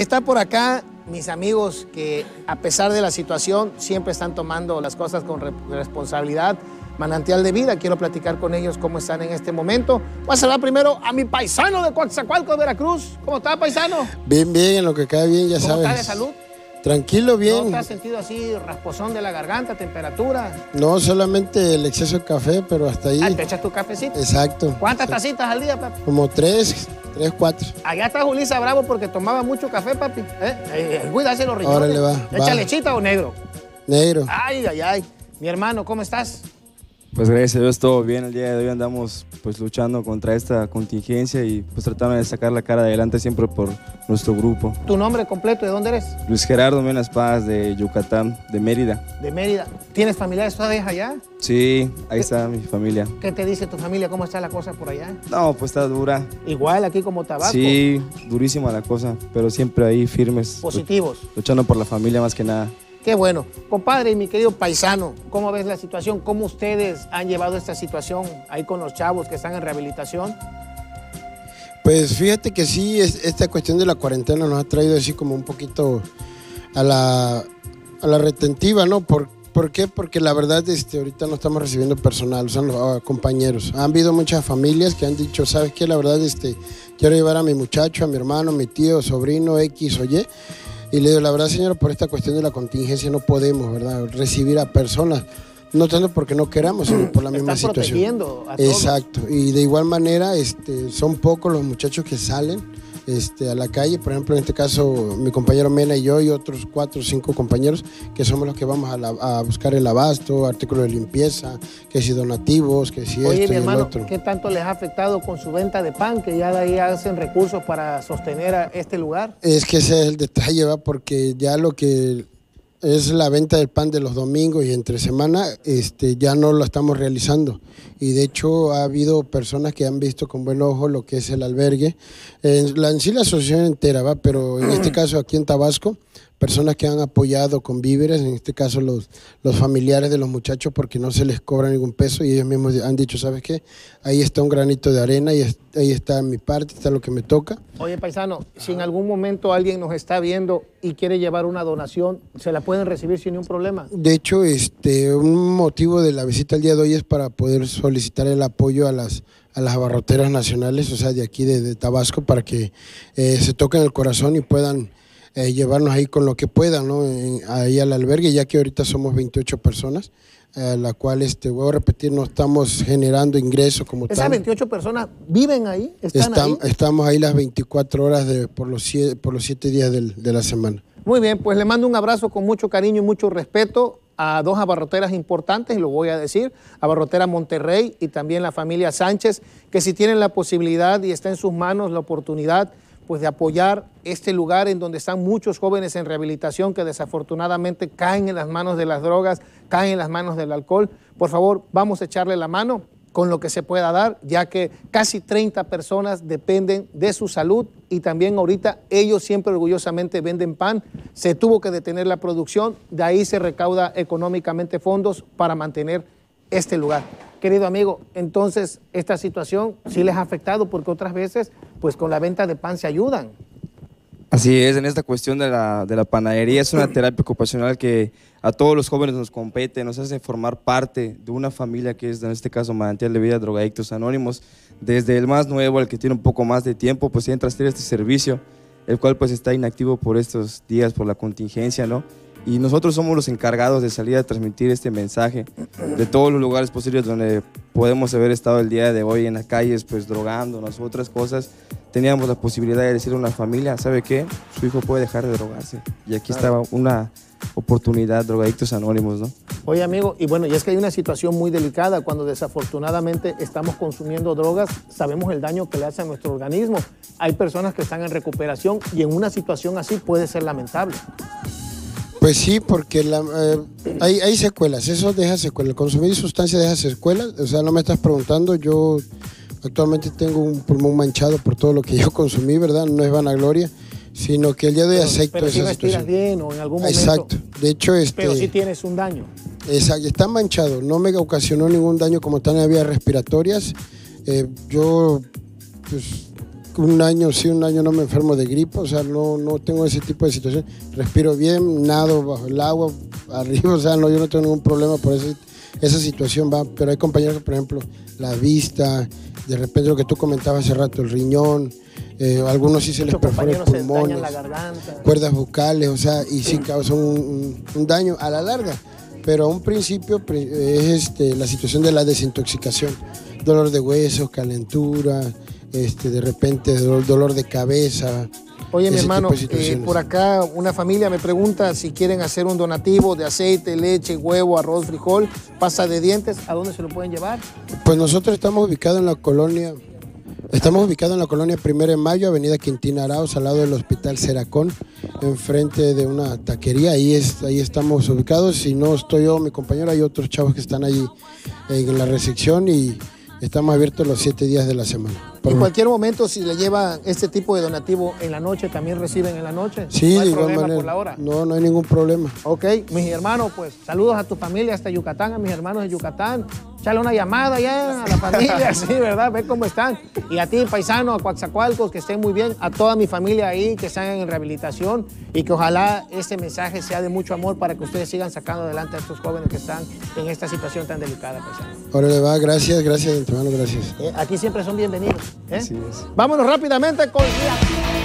Está por acá mis amigos que a pesar de la situación siempre están tomando las cosas con responsabilidad. Manantial de Vida, quiero platicar con ellos cómo están en este momento. Voy a saludar primero a mi paisano de Coatzacoalcos, Veracruz. ¿Cómo está, paisano? Bien, bien, en lo que cae bien, ya sabes. ¿Cómo está de salud? Tranquilo, bien. ¿No te has sentido así rasposón de la garganta, temperatura? No, solamente el exceso de café, pero hasta ahí. Ah, ¿te echas tu cafecito? Exacto. ¿Cuántas tacitas al día, papi? Como tres, 4. Allá está Julissa bravo porque tomaba mucho café, papi. Cuídase los riñones. Órale, va. ¿Echa lechita o negro? Negro. Ay, ay, ay. Mi hermano, ¿cómo estás? Pues gracias a Dios todo bien, el día de hoy andamos pues luchando contra esta contingencia y pues tratando de sacar la cara adelante siempre por nuestro grupo. ¿Tu nombre completo? ¿De dónde eres? Luis Gerardo Menas Paz, de Yucatán, de Mérida. De Mérida. ¿Tienes familiares todavía allá? Sí, ahí está mi familia. ¿Qué te dice tu familia? ¿Cómo está la cosa por allá? No, pues está dura. Igual aquí como Tabasco. Sí, durísima la cosa, pero siempre ahí firmes. Positivos. Luchando por la familia más que nada. Qué bueno. Compadre y mi querido paisano, ¿cómo ves la situación? ¿Cómo ustedes han llevado esta situación ahí con los chavos que están en rehabilitación? Pues fíjate que sí, esta cuestión de la cuarentena nos ha traído así como un poquito a la retentiva, ¿no? ¿Por qué? Porque la verdad ahorita no estamos recibiendo personal, son los compañeros. Han habido muchas familias que han dicho, ¿sabes qué? La verdad, quiero llevar a mi muchacho, a mi hermano, a mi tío, sobrino, X o Y. Y le digo, la verdad, señora, por esta cuestión de la contingencia no podemos, ¿verdad?, recibir a personas. No tanto porque no queramos, sino por la misma situación. Protegiendo a todos. Exacto. Y de igual manera, son pocos los muchachos que salen a la calle. Por ejemplo, en este caso, mi compañero Mena y yo y otros 4 o 5 compañeros que somos los que vamos a buscar el abasto, artículos de limpieza, que si donativos, que si Oye, esto mi y el hermano, otro. ¿qué tanto les ha afectado con su venta de pan, que ya de ahí hacen recursos para sostener a este lugar? Es que ese es el detalle, ¿va? Porque ya lo que es la venta del pan de los domingos y entre semana, ya no lo estamos realizando. Y de hecho ha habido personas que han visto con buen ojo lo que es el albergue. En sí la asociación entera, ¿va? Pero en este caso aquí en Tabasco, personas que han apoyado con víveres, en este caso los familiares de los muchachos, porque no se les cobra ningún peso y ellos mismos han dicho, ¿sabes qué? Ahí está un granito de arena y ahí está mi parte, está lo que me toca. Oye, paisano, si en algún momento alguien nos está viendo y quiere llevar una donación, ¿se la pueden recibir sin ningún problema? De hecho, un motivo de la visita el día de hoy es para poder solicitar el apoyo a las abarroteras nacionales, o sea, de aquí de Tabasco, para que se toquen el corazón y puedan llevarnos ahí con lo que puedan, ¿no? Ahí al albergue, ya que ahorita somos 28 personas, la cual, voy a repetir, no estamos generando ingresos como tal. ¿Esas 28 personas viven ahí? ¿Están ahí? Estamos ahí las 24 horas por los 7 días de la semana. Muy bien, pues le mando un abrazo con mucho cariño y mucho respeto a 2 abarroteras importantes, y lo voy a decir, Abarrotera Monterrey y también la familia Sánchez, que si tienen la posibilidad y está en sus manos la oportunidad, pues de apoyar este lugar en donde están muchos jóvenes en rehabilitación que desafortunadamente caen en las manos de las drogas, caen en las manos del alcohol. Por favor, vamos a echarle la mano con lo que se pueda dar, ya que casi 30 personas dependen de su salud y también ahorita ellos siempre orgullosamente venden pan. Se tuvo que detener la producción, de ahí se recauda económicamente fondos para mantener este lugar. Querido amigo, entonces esta situación sí les ha afectado porque otras veces pues con la venta de pan se ayudan. Así es, en esta cuestión de la panadería es una terapia ocupacional que a todos los jóvenes nos compete, nos hace formar parte de una familia que es en este caso Manantial de Vida Drogadictos Anónimos. Desde el más nuevo al que tiene un poco más de tiempo, pues entra a hacer este servicio, el cual pues está inactivo por estos días, por la contingencia, ¿no? Y nosotros somos los encargados de salir a transmitir este mensaje de todos los lugares posibles donde podemos haber estado el día de hoy en las calles, pues drogándonos, otras cosas. Teníamos la posibilidad de decirle a una familia, ¿sabe qué? Su hijo puede dejar de drogarse. Y aquí estaba una oportunidad, Drogadictos Anónimos, ¿no? Oye, amigo, y bueno, y es que hay una situación muy delicada cuando desafortunadamente estamos consumiendo drogas, sabemos el daño que le hace a nuestro organismo. Hay personas que están en recuperación y en una situación así puede ser lamentable. Pues sí, porque hay secuelas, eso deja secuelas. El consumir sustancias deja secuelas. O sea, no me estás preguntando, yo actualmente tengo un pulmón manchado por todo lo que yo consumí, ¿verdad? No es vanagloria, sino que el día de hoy acepto pero esa si respiras situación. bien o en algún momento. Exacto. De hecho, pero sí tienes un daño. Exacto, está manchado, no me ocasionó ningún daño como tal en las vías respiratorias. Yo, pues, un año sí, un año no me enfermo de gripe, o sea, no tengo ese tipo de situación. Respiro bien, nado bajo el agua, arriba, o sea, no, yo no tengo ningún problema por esa situación, va. Pero hay compañeros que, por ejemplo, la vista, de repente lo que tú comentabas hace rato, el riñón, algunos sí se les perforan pulmones, la garganta, cuerdas vocales, o sea, y sí causan un daño a la larga. Pero a un principio es la situación de la desintoxicación, dolor de huesos, calentura, de repente dolor de cabeza. Oye, mi hermano, por acá una familia me pregunta si quieren hacer un donativo de aceite, leche, huevo, arroz, frijol, pasta de dientes, ¿a dónde se lo pueden llevar? Pues nosotros estamos ubicados en la colonia 1 de Mayo, avenida Quintín Arauz, al lado del Hospital Seracón, enfrente de una taquería. Ahí estamos ubicados. Si no estoy yo, mi compañero, hay otros chavos que están allí en la recepción y estamos abiertos los 7 días de la semana. En cualquier momento, si le llevan este tipo de donativo en la noche, ¿también reciben en la noche? Sí, no hay de igual problema manera. por la hora. No, no hay ningún problema. Ok, mis hermanos, pues saludos a tu familia hasta Yucatán, a mis hermanos de Yucatán. Échale una llamada ya a la familia, sí, ¿verdad? Ve cómo están. Y a ti, paisano, a Coatzacoalcos, que estén muy bien. A toda mi familia ahí, que están en rehabilitación y que ojalá este mensaje sea de mucho amor para que ustedes sigan sacando adelante a estos jóvenes que están en esta situación tan delicada, paisano. Órale, va, gracias, de antemano, gracias. Aquí siempre son bienvenidos. Así es. Vámonos rápidamente con...